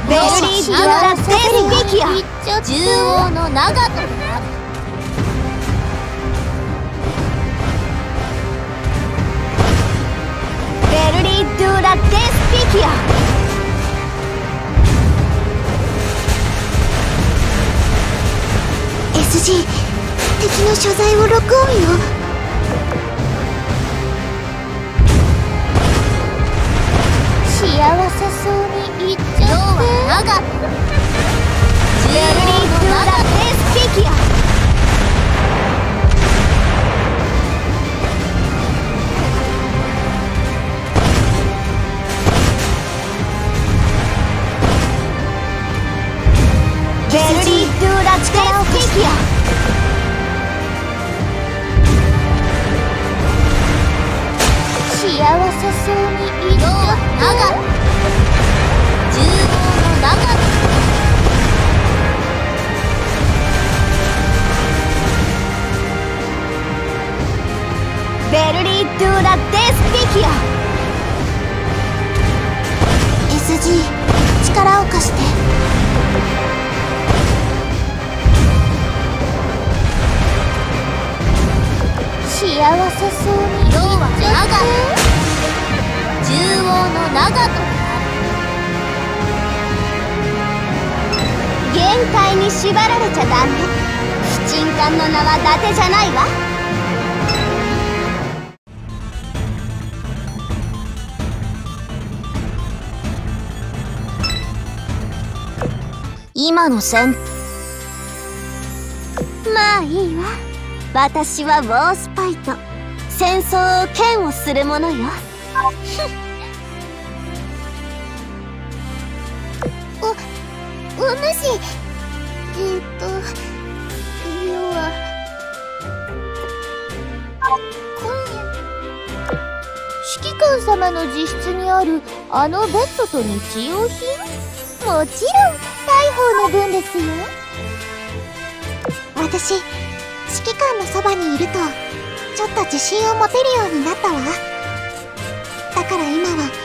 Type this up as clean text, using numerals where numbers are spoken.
ベルリー・ドゥ・ラ・デスピキア。 獣王の長門。 ベルリー・ドゥ・ラ・デスピキア。 SG、敵の所在を録音よ。 幸せそうに言っちゃって。長門。 ベルリー・ドゥ・ラ・デスピキア。ベルリー・ドゥ・ラ・デスピキア。 幸せそうに言っちゃって。長門。獣王の長門。 ベルリー・ドゥ・ラ・デスピキア。 SG、力を貸して。 幸せそうに言っちゃって。獣王の長門。 限界に縛られちゃダメ。不沈艦の名は伊達じゃないわ。今の戦まあいいわ。私はウォースパイと戦争を嫌悪する者よ。 お主。要は今夜指揮官様の自室にあるあのベッドと日用品。もちろん大砲の分ですよ。 私、指揮官のそばにいるとちょっと自信を持てるようになったわ。だから今は